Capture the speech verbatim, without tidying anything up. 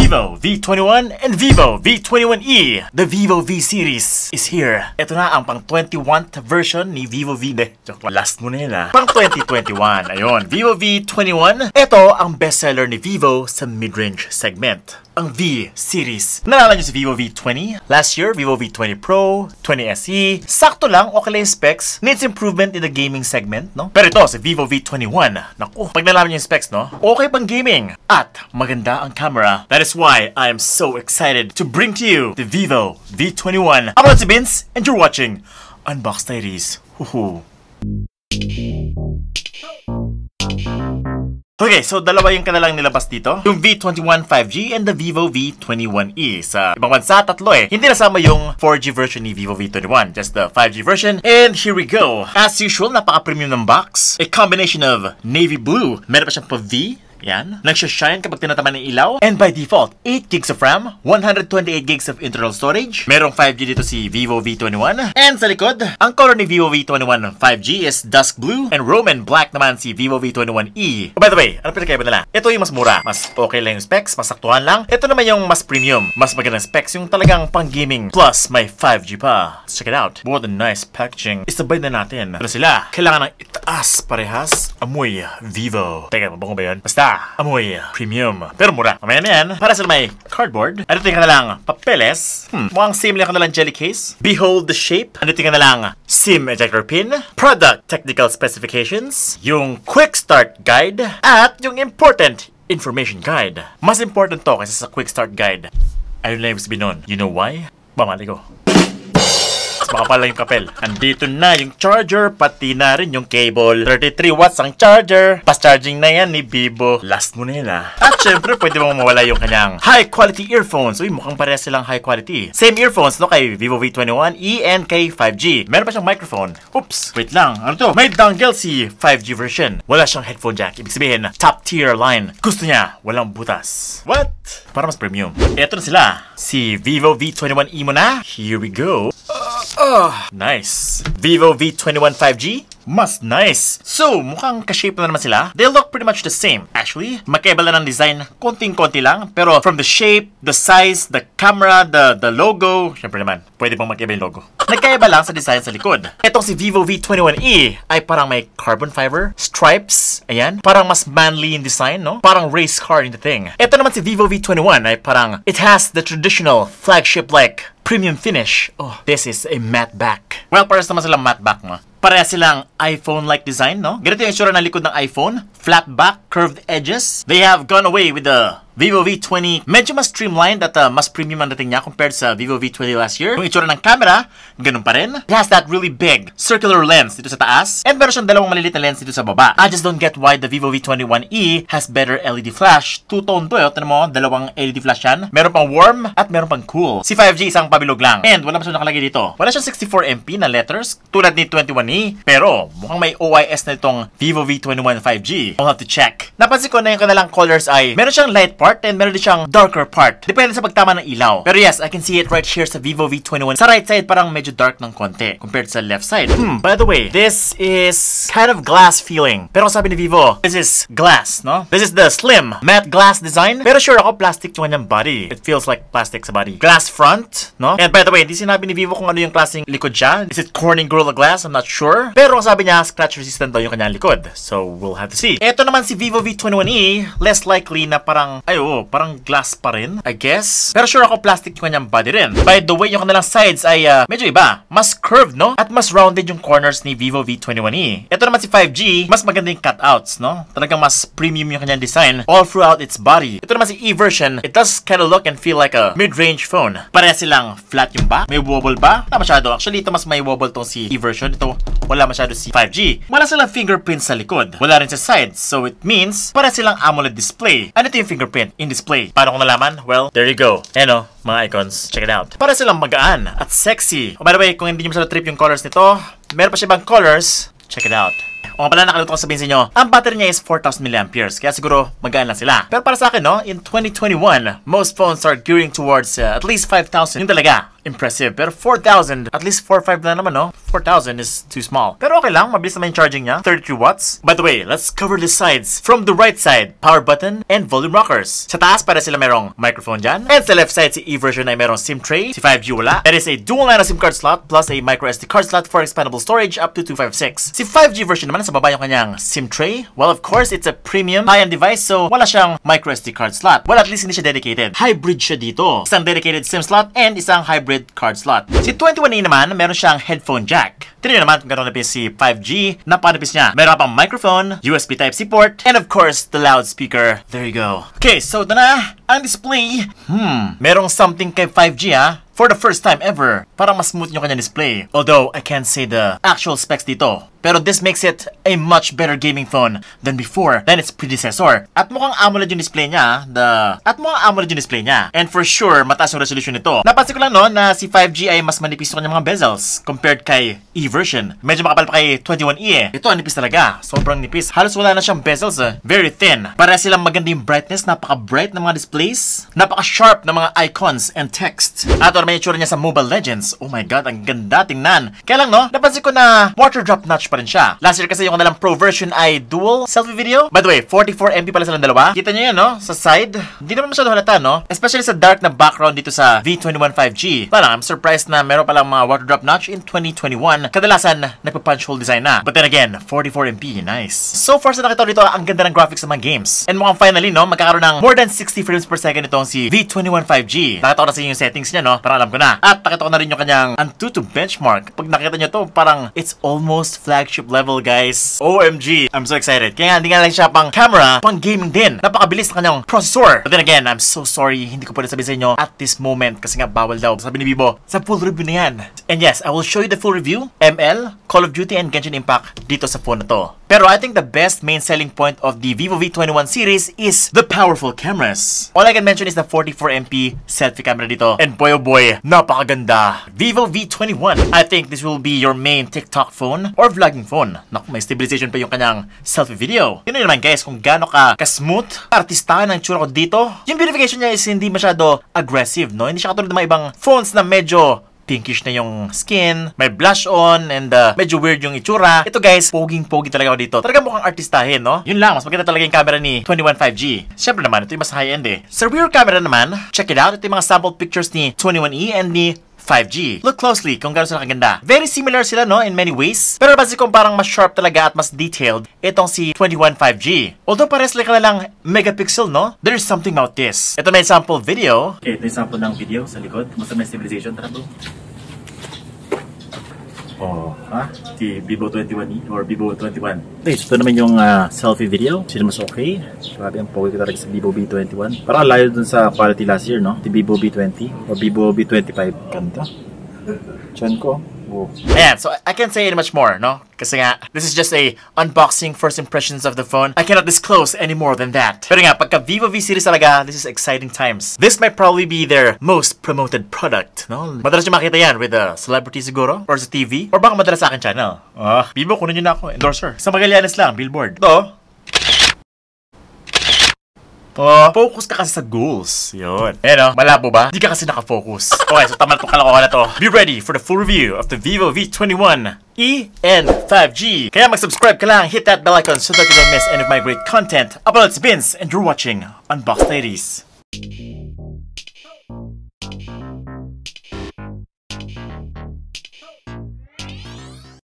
Vivo V twenty-one and Vivo V twenty-one E. The Vivo V series is here. Ito na ang pang twenty-one version ni Vivo V. De, last mo na yun ah. Pang twenty twenty-one. Ayun, Vivo V twenty-one. Ito ang bestseller ni Vivo sa mid-range segment. Ang V series. Nalala nyo si Vivo V twenty? Last year, Vivo V twenty Pro, twenty S E. Sakto lang, okay lang yung specs. Needs improvement in the gaming segment, no? Pero ito, si Vivo V twenty-one. Naku, pag nalaman nyo yung specs, no? Okay pang gaming. At maganda ang camera. That is why I am so excited to bring to you the Vivo V twenty-one. I'm si Vince, and you're watching Unbox Diaries. Woohoo! Okay, so dalawa yung kanilang nilabas dito. Yung V twenty-one five G and the Vivo V twenty-one E. Sa ibang bansa, tatlo eh. Hindi nasama yung four G version ni Vivo V twenty-one. Just the five G version. And here we go. As usual, napaka-premium ng box. A combination of navy blue. Meron pa siyang pa-V. Yan. Nagsha-shine kapag tinataman ng ilaw. And by default, eight gigs of RAM, one hundred twenty-eight gigs of internal storage. Merong five G dito si Vivo V twenty-one. And sa likod, ang color ni Vivo V twenty-one five G is dusk blue and Roman black naman si Vivo V twenty-one E. Oh, by the way, ano pinagkaiba nila? Ito yung mas mura. Mas okay lang yung specs, mas saktuhan lang. Ito naman yung mas premium. Mas magandang specs, yung talagang pang gaming. Plus, may five G pa. Let's check it out. What a nice packaging. Isabay na natin. Pero sila, kailangan ng itaas parehas. Amoy Vivo. Teka, mabango ba yun? Basta, amoy premium. Pero mura. Mamaya na yan. Para sa may cardboard. Ano tingin ka na lang? Papeles. Hmm. Mukhang same lang ka na lang jelly case. Behold the shape. Ano tingin ka na lang? SIM ejector pin. Product technical specifications. Yung quick start guide. At yung important information guide. Mas important to kaysa sa quick start guide. Ayun lang yung sabihin nun. You know why? Bamali ko. Baka pala yung kapel. Andito na yung charger, pati na rin yung cable. thirty-three watts ang charger. Fast charging na yan ni Vivo. Last mo na yun ah. At syempre, pwede mong mawala yung kanyang high quality earphones. Uy, mukhang parehas silang high quality. Same earphones no kay Vivo V twenty-one E and kay five G. Meron pa siyang microphone. Oops, wait lang. Ano to? May dongle si five G version. Wala siyang headphone jack. Ibig sabihin, top tier line. Gusto niya, walang butas. What? Para mas premium. Eto na sila. Si Vivo V twenty-one E mo na. Here we go. Oh, nice. Vivo V twenty-one five G. Mas nice. So, mukhang ka-shape na naman sila. They look pretty much the same. Actually, magkaiba lang ng design. Konting-konti lang. Pero from the shape, the size, the camera, the the logo, syempre naman, pwede pang magkaiba yung logo. Nagkaiba lang sa design sa likod. Etong si Vivo V twenty-one E ay parang may carbon fiber, stripes, ayan. Parang mas manly in design, no? Parang race car in the thing. Ito naman si Vivo V twenty-one ay parang, it has the traditional flagship-like premium finish. Oh, this is a matte back. Well, pares naman silang matte back mo. Pareha silang iPhone-like design, no? Ganito yung itsura ng likod ng iPhone. Flat back, curved edges. They have gone away with the Vivo V twenty. Medyo mas streamlined at uh, mas premium ang dating niya compared sa Vivo V twenty last year. Yung itsura ng camera, ganun pa rin. It has that really big circular lens dito sa taas. And meron siyang dalawang maliliit na lens dito sa baba. I just don't get why the Vivo V twenty-one E has better L E D flash. Two-tone to eh. Tignan mo, dalawang L E D flash yan. Meron pang warm at meron pang cool. Si five G isang pabilog lang. And wala pa siyang nakalagay dito. Wala siyang sixty-four M P na letters tulad ni twenty-one E. Pero mukhang may O I S na itong Vivo V twenty-one five G. I'll have to check. Napansin ko na yung kanilang colors ay meron siyang light part and meron din siyang darker part. Depende sa pagtama ng ilaw. Pero yes, I can see it right here sa Vivo V twenty-one. Sa right side parang medyo dark ng konti compared sa left side. Hmm, by the way, this is kind of glass feeling. Pero sabi ni Vivo, this is glass, no? This is the slim matte glass design. Pero sure ako plastic yung kanyang body. It feels like plastic sa body. Glass front, no? And by the way, hindi sinabi ni Vivo kung ano yung klaseng likod siya. Is it Corning Gorilla Glass? I'm not sure. Pero sabi niya, scratch resistant daw yung kanyang likod. So, we'll have to see. Ito naman si Vivo V twenty-one E, less likely na parang, ay oo, parang glass pa rin, I guess. Pero sure ako plastic yung kanyang body rin. By the way, yung kanilang sides ay uh, medyo iba. Mas curved, no? At mas rounded yung corners ni Vivo V twenty-one E. Ito naman si five G, mas maganda yung cutouts, no? Talagang mas premium yung kanyang design all throughout its body. Ito naman si E version, it does kind of look and feel like a mid-range phone. Pareha silang flat yung back. May wobble ba? Wala masyado. Actually, ito mas may wobble tong si E version. Ito, wala masyado si five G. Wala silang fingerprint sa likod. Wala rin sa sides. So it means, para silang AMOLED display. Ano ito yung fingerprint in display? Paano ko nalaman? Well, there you go. Ayan o, mga icons. Check it out. Para silang magaan at sexy. Oh, by the way, kung hindi nyo masyado trip yung colors nito, meron pa siya ibang colors. Check it out. O nga pala, nakalimutan ko sabihin sa inyo, ang battery niya is four thousand milliamperes, kaya siguro magaan lang sila. Pero para sa akin, no, in twenty twenty-one, most phones are gearing towards uh, at least five thousand. Yung talaga, impressive. Pero four thousand, at least four five na naman, no? four thousand is too small. Pero okay lang, mabilis naman yung charging niya. thirty-three watts. By the way, let's cover the sides. From the right side, power button and volume rockers. Sa taas, para sila merong microphone dyan. And sa left side, si E version ay merong SIM tray. Si five G wala. There is a dual line SIM card slot plus a micro S D card slot for expandable storage up to two fifty-six. Si five G version naman, sa baba yung kanyang SIM tray. Well, of course, it's a premium high-end device, so wala siyang micro S D card slot. Well, at least hindi siya dedicated. Hybrid siya dito. Isang dedicated SIM slot and isang hybrid card slot. Si twenty-one A naman, meron siyang headphone jack. Tignan nyo naman kung gano'n napis si five G. Napakanapis niya. Meron pang microphone, U S B Type-C port, and of course, the loudspeaker. There you go. Okay, so ito na ang display. Hmm, merong something kay five G ha. For the first time ever, parang mas smooth yung kanyang display. Although, I can't say the actual specs dito. Pero this makes it a much better gaming phone than before, than its predecessor. At mukhang AMOLED yung display niya, the... At mukhang AMOLED yung display niya. And for sure, mataas yung resolution nito. Napansin ko lang no, na si five G ay mas manipis yung kanyang mga bezels compared kay E version. Medyo makapal pa kay twenty-one E eh. Ito, nipis talaga. Sobrang nipis. Halos wala na siyang bezels eh. Very thin. Para silang maganda yung brightness, napaka-bright ng mga displays. Napaka-sharp ng mga icons and text. At may itsura niya sa Mobile Legends. Oh my god, ang ganda tingnan. Kaya lang no, napansin ko na water drop notch pa rin siya. Last year kasi yung kanilang Pro version ay dual selfie video. By the way, forty-four megapixels pala silang dalawa. Kita nyo yan no, sa side. Hindi naman masyado halata no. Especially sa dark na background dito sa V twenty-one five G. Parang I'm surprised na meron palang mga water drop notch in twenty twenty-one. Kadalasan, nagpa-punch hole design na. But then again, forty-four megapixels, nice. So far sa nakita dito, ang ganda ng graphics ng mga games. And mukhang finally no, magkakaroon ng more than sixty frames per second itong si V twenty-one five G. Nakita ko na sa inyo yung settings niya no, para alam ko na. At nakita ko na rin yung kanyang Antutu benchmark. Pag nakita nyo to, parang it's almost flagship level, guys. O M G, I'm so excited. Kaya nga, hindi nga lang siya pang camera, pang gaming din. Napakabilis na kanyang processor. But then again, I'm so sorry, hindi ko pwede sabihin sa inyo at this moment kasi nga bawal daw. Sabi ni Vivo, sa full review na yan. And yes, I will show you the full review, M L, Call of Duty, and Genshin Impact dito sa phone na to. Pero I think the best main selling point of the Vivo V twenty-one series is the powerful cameras. All I can mention is the forty-four megapixel selfie camera dito. And boy oh boy, napakaganda. Vivo V twenty-one. I think this will be your main TikTok phone or vlogging phone. Naku, may stabilization pa yung kanyang selfie video. Yun naman guys, kung gaano ka ka-smooth, artistahan ang tsura ko dito. Yung beautification niya is hindi masyado aggressive, no? Hindi siya katulad ng mga ibang phones na medyo pinkish na yung skin, may blush on, and uh, medyo weird yung itsura. Ito guys, poging-pogi talaga ako dito. Talaga mukhang artistahin, no? Yun lang, mas maganda talaga yung camera ni twenty-one five G. Siyempre naman, ito yung mas high-end eh. Sa rear camera naman, check it out. Ito yung mga sample pictures ni twenty-one E and ni five G. Look closely kung gano'n sila kaganda. Very similar sila, no? In many ways. Pero basi kung parang mas sharp talaga at mas detailed, itong si twenty-one five G. Although pares like na lang megapixel, no? There's something about this. Ito may sample video. Okay, ito yung sample ng video sa likod. Musta may stabilization. Tara bro. Oh, ha? Si Vivo twenty-one E or Vivo twenty-one. Okay, so ito naman yung uh, selfie video. Sino mas okay? Grabe ang pogi ko talaga sa Vivo V twenty-one. Parang layo dun sa quality last year, no? Si Vivo V twenty or Vivo V twenty-five. Ganda. Diyan ko. Oh. Ayan, so I can't say it much more, no? Kasi nga, this is just a unboxing first impressions of the phone. I cannot disclose any more than that. Pero nga, pagka Vivo V series talaga, this is exciting times. This might probably be their most promoted product, no? Madalas nyo makita yan with a celebrity siguro, or sa T V, or baka madalas sa akin channel. Ah, Vivo, kunin nyo na ako, endorser. Sa Magallanes lang, billboard. Ito, oh, focus ka kasi sa goals. Yun. Eh no, malabo ba? Di ka kasi nakafocus. Okay, so tama na itong kalokohan na to. Be ready for the full review of the Vivo V twenty-one E and five G. Kaya mag-subscribe ka lang, hit that bell icon so that you don't miss any of my great content. Uploads, Vince, and you're watching Unbox Ladies.